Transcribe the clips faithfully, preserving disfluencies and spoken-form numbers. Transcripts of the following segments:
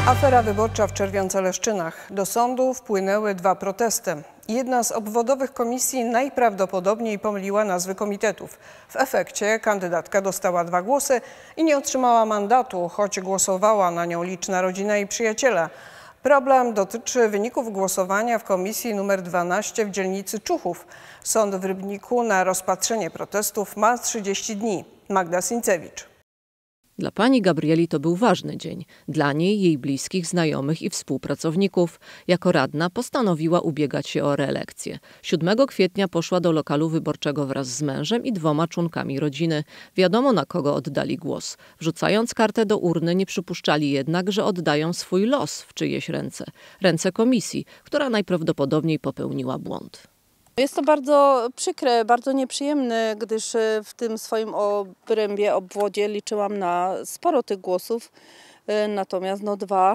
Afera wyborcza w Czerwionce-Leszczynach. Do sądu wpłynęły dwa protesty. Jedna z obwodowych komisji najprawdopodobniej pomyliła nazwy komitetów. W efekcie kandydatka dostała dwa głosy i nie otrzymała mandatu, choć głosowała na nią liczna rodzina i przyjaciele. Problem dotyczy wyników głosowania w komisji numer dwanaście w dzielnicy Czuchów. Sąd w Rybniku na rozpatrzenie protestów ma trzydzieści dni. Magda Sincewicz. Dla pani Gabrieli to był ważny dzień. Dla niej, jej bliskich, znajomych i współpracowników. Jako radna postanowiła ubiegać się o reelekcję. siódmego kwietnia poszła do lokalu wyborczego wraz z mężem i dwoma członkami rodziny. Wiadomo, na kogo oddali głos. Wrzucając kartę do urny, nie przypuszczali jednak, że oddają swój los w czyjeś ręce. Ręce komisji, która najprawdopodobniej popełniła błąd. Jest to bardzo przykre, bardzo nieprzyjemne, gdyż w tym swoim obrębie, obwodzie liczyłam na sporo tych głosów, natomiast no dwa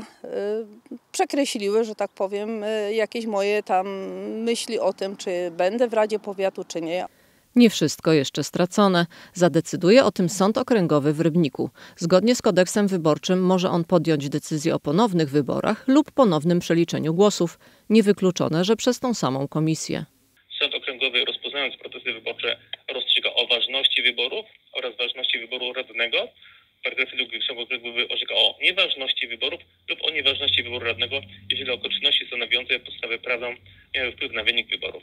przekreśliły, że tak powiem, jakieś moje tam myśli o tym, czy będę w Radzie Powiatu, czy nie. Nie wszystko jeszcze stracone. Zadecyduje o tym Sąd Okręgowy w Rybniku. Zgodnie z kodeksem wyborczym może on podjąć decyzję o ponownych wyborach lub ponownym przeliczeniu głosów. Niewykluczone, że przez tą samą komisję. Sąd Okręgowy, rozpoznając protesty wyborcze, rozstrzyga o ważności wyborów oraz ważności wyboru radnego. Paragraf drugi Sąd Okręgowy orzeka o nieważności wyborów lub o nieważności wyboru radnego, jeżeli okoliczności stanowiące podstawę prawną miały wpływ na wynik wyborów.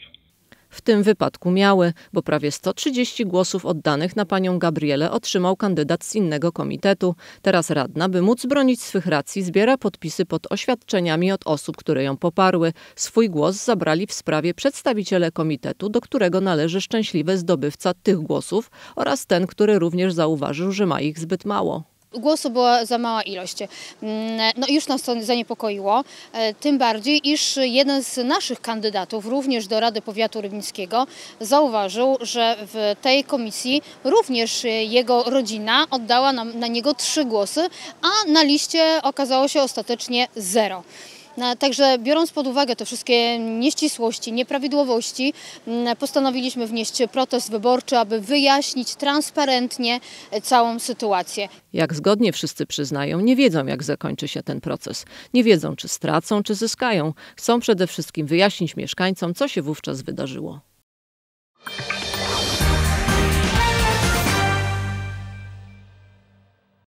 W tym wypadku miały, bo prawie sto trzydzieści głosów oddanych na panią Gabrielę otrzymał kandydat z innego komitetu. Teraz radna, by móc bronić swych racji, zbiera podpisy pod oświadczeniami od osób, które ją poparły. Swój głos zabrali w sprawie przedstawiciele komitetu, do którego należy szczęśliwy zdobywca tych głosów oraz ten, który również zauważył, że ma ich zbyt mało. Głosu była za mała ilość. No i już nas to zaniepokoiło, tym bardziej, iż jeden z naszych kandydatów również do Rady Powiatu Rybnickiego zauważył, że w tej komisji również jego rodzina oddała na, na niego trzy głosy, a na liście okazało się ostatecznie zero. Także biorąc pod uwagę te wszystkie nieścisłości, nieprawidłowości, postanowiliśmy wnieść protest wyborczy, aby wyjaśnić transparentnie całą sytuację. Jak zgodnie wszyscy przyznają, nie wiedzą, jak zakończy się ten proces. Nie wiedzą, czy stracą, czy zyskają. Chcą przede wszystkim wyjaśnić mieszkańcom, co się wówczas wydarzyło.